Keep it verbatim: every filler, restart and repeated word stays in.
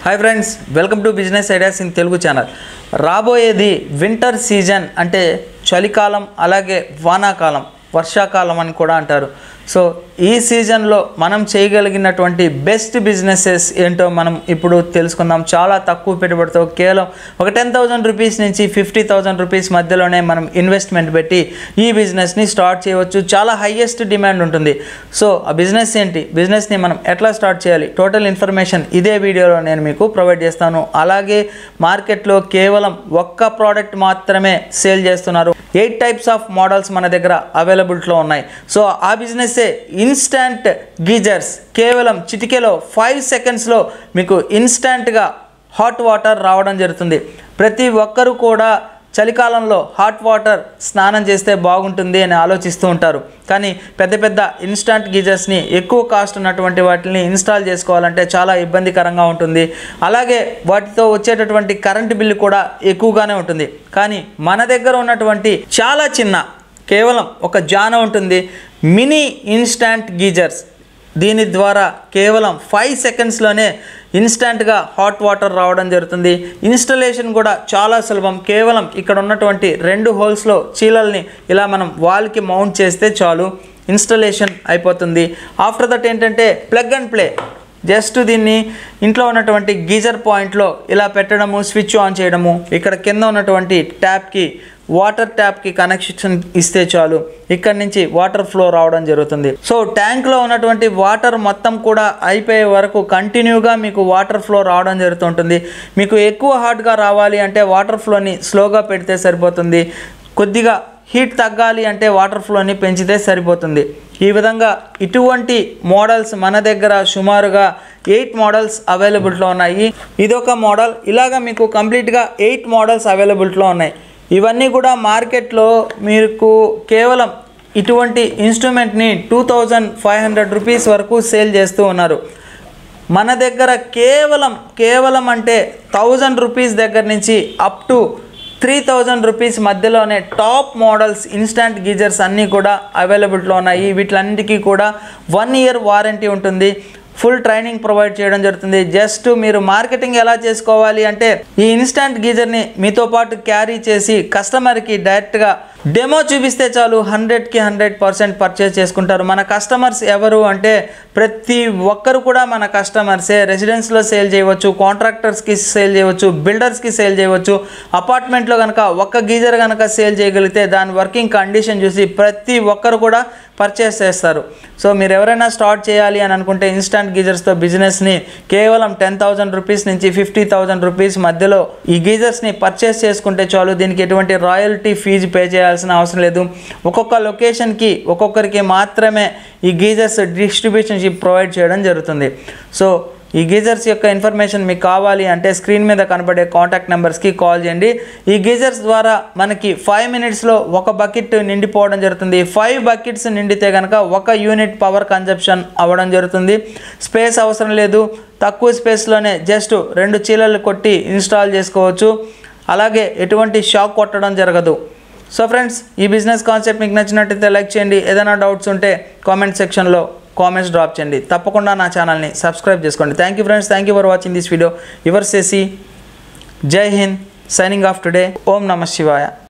Hi friends welcome to business ideas in Telugu channel. రాబోయేది winter season అంటే చలికాలం అలాగే వానాకాలం వర్షాకాలం అని కూడా అంటారు। సో ఈ సీజన్ లో మనం చేయగలిగినటువంటి బెస్ట్ బిజినెసెస్ ఏంటో మనం ఇప్పుడు తెలుసుకుందాం। చాలా తక్కువ పెట్టుబడితో కేవలం ఒక పది వేల రూపాయస్ నుంచి యాభై వేల రూపాయస్ మధ్యలోనే మనం ఇన్వెస్ట్మెంట్ పెట్టి ఈ బిజినెస్ ని స్టార్ట్ చేయవచ్చు। చాలా హైయెస్ట్ డిమాండ్ ఉంటుంది। సో ఆ బిజినెస్ ఏంటి, బిజినెస్ ని మనం ఎట్లా స్టార్ట్ చేయాలి, టోటల్ ఇన్ఫర్మేషన్ ఇదే వీడియోలో నేను మీకు ప్రొవైడ్ చేస్తాను। అలాగే మార్కెట్ లో కేవలం ఒక్క ప్రోడక్ట్ మాత్రమే సేల్ చేస్తున్నారు। ఎయిట్ టైప్స్ ఆఫ్ మోడల్స్ మన దగ్గర అవైలబిలిటీ లో ఉన్నాయి। సో ఆ బిజినెస్ ఇన్స్టంట్ గీజర్స్ కేవలం చిటికెలో ఫైవ్ సెకండ్స్లో మీకు ఇన్స్టంట్గా హాట్ వాటర్ రావడం జరుగుతుంది। ప్రతి ఒక్కరూ కూడా చలికాలంలో హాట్ వాటర్ స్నానం చేస్తే బాగుంటుంది అని ఆలోచిస్తూ ఉంటారు, కానీ పెద్ద పెద్ద ఇన్స్టంట్ గీజర్స్ని ఎక్కువ కాస్ట్ ఉన్నటువంటి వాటిని ఇన్స్టాల్ చేసుకోవాలంటే చాలా ఇబ్బందికరంగా ఉంటుంది। అలాగే వాటితో వచ్చేటటువంటి కరెంటు బిల్లు కూడా ఎక్కువగానే ఉంటుంది। కానీ మన దగ్గర ఉన్నటువంటి చాలా చిన్న కేవలం ఒక జాన ఉంటుంది, మినీ ఇన్స్టంట్ గీజర్స్। దీని ద్వారా కేవలం ఫైవ్ సెకండ్స్లోనే ఇన్స్టంట్గా హాట్ వాటర్ రావడం జరుగుతుంది। ఇన్స్టలేషన్ కూడా చాలా సులభం। కేవలం ఇక్కడ ఉన్నటువంటి రెండు హోల్స్లో చీలల్ని ఇలా మనం వాల్కి మౌంట్ చేస్తే చాలు, ఇన్స్టలేషన్ అయిపోతుంది। ఆఫ్టర్ దట్ ఏంటంటే ప్లగ్ అండ్ ప్లే, జస్ట్ దీన్ని ఇంట్లో ఉన్నటువంటి గీజర్ పాయింట్లో ఇలా పెట్టడము, స్విచ్ ఆన్ చేయడము, ఇక్కడ కింద ఉన్నటువంటి ట్యాప్కి వాటర్ ట్యాప్కి కనెక్షన్ ఇస్తే చాలు, ఇక్కడ నుంచి వాటర్ ఫ్లో రావడం జరుగుతుంది। సో ట్యాంక్లో ఉన్నటువంటి వాటర్ మొత్తం కూడా అయిపోయే వరకు కంటిన్యూగా మీకు వాటర్ ఫ్లో రావడం జరుగుతుంటుంది। మీకు ఎక్కువ హాట్గా రావాలి అంటే వాటర్ ఫ్లోని స్లోగా పెడితే సరిపోతుంది, కొద్దిగా హీట్ తగ్గాలి అంటే వాటర్ ఫ్లోని పెంచితే సరిపోతుంది। ఈ విధంగా ఇటువంటి మోడల్స్ మన దగ్గర సుమారుగా ఎయిట్ మోడల్స్ అవైలబిలిటీలో ఉన్నాయి। ఇదొక మోడల్, ఇలాగా మీకు కంప్లీట్గా ఎయిట్ మోడల్స్ అవైలబిలిటీలో ఉన్నాయి। ఇవన్నీ కూడా మార్కెట్లో మీకు కేవలం ఇటువంటి ఇన్స్ట్రుమెంట్ని two thousand five hundred rupees వరకు సేల్ చేస్తూ ఉన్నారు। మన దగ్గర కేవలం కేవలం అంటే థౌజండ్ రూపీస్ దగ్గర నుంచి up to three thousand rupees మధ్యలోనే టాప్ మోడల్స్ ఇన్స్టంట్ గీజర్స్ అన్నీ కూడా అవైలబిలిటీలో ఉన్నాయి। వీటిలన్నిటికీ కూడా వన్ ఇయర్ వారంటీ ఉంటుంది, ఫుల్ ట్రైనింగ్ ప్రొవైడ్ చేయడం జరుగుతుంది। జస్ట్ మీరు మార్కెటింగ్ ఎలా చేసుకోవాలి అంటే ఈ ఇన్స్టంట్ గీజర్ని మీతో పాటు క్యారీ చేసి కస్టమర్కి డైరెక్ట్గా డెమో చూపిస్తే చాలు, హండ్రెడ్కి హండ్రెడ్ పర్సెంట్ పర్చేస్ చేసుకుంటారు। మన కస్టమర్స్ ఎవరు అంటే ప్రతి ఒక్కరు కూడా మన కస్టమర్సే। రెసిడెన్స్లో సేల్ చేయవచ్చు, కాంట్రాక్టర్స్కి సేల్ చేయవచ్చు, బిల్డర్స్కి సేల్ చేయవచ్చు। అపార్ట్మెంట్లో కనుక ఒక్క గీజర్ కనుక సేల్ చేయగలిగితే దాని వర్కింగ్ కండిషన్ చూసి ప్రతి ఒక్కరు కూడా పర్చేస్ చేస్తారు। సో మీరు ఎవరైనా స్టార్ట్ చేయాలి అని అనుకుంటే ఇన్స్టంట్ గీజర్స్తో బిజినెస్ని కేవలం టెన్ థౌజండ్ రూపీస్ నుంచి ఫిఫ్టీ థౌజండ్ రూపీస్ మధ్యలో ఈ గీజర్స్ని పర్చేస్ చేసుకుంటే చాలు। దీనికి ఎటువంటి రాయల్టీ ఫీజు పే చేయాల్సిన అవసరం లేదు। ఒక్కొక్క లొకేషన్కి ఒక్కొక్కరికి మాత్రమే ఈ గీజర్స్ డిస్ట్రిబ్యూషన్షిప్ ప్రొవైడ్ చేయడం జరుగుతుంది। సో ఈ గీజర్స్ యొక్క ఇన్ఫర్మేషన్ మీకు కావాలి అంటే స్క్రీన్ మీద కనబడే కాంటాక్ట్ నెంబర్స్కి కాల్ చేయండి। ఈ గీజర్స్ ద్వారా మనకి ఫైవ్ మినిట్స్లో ఒక బకెట్ నిండిపోవడం జరుగుతుంది। ఫైవ్ బకెట్స్ నిండితే కనుక ఒక యూనిట్ పవర్ కన్జంప్షన్ అవ్వడం జరుగుతుంది। స్పేస్ అవసరం లేదు, తక్కువ స్పేస్లోనే జస్ట్ రెండు చీలలు కొట్టి ఇన్స్టాల్ చేసుకోవచ్చు, అలాగే ఎటువంటి షాక్ కొట్టడం జరగదు। సో ఫ్రెండ్స్, ఈ బిజినెస్ కాన్సెప్ట్ మీకు నచ్చినట్టయితే లైక్ చేయండి, ఏదైనా డౌట్స్ ఉంటే కామెంట్ సెక్షన్లో కామెంట్స్ డ్రాప్ చేయండి, తప్పకుండా నా ఛానల్ని సబ్స్క్రైబ్ చేసుకోండి। Thank you friends, thank you for watching this video. Your సేసి, జై హింద్, సైనింగ్ ఆఫ్ టుడే, ఓం నమః శివాయ।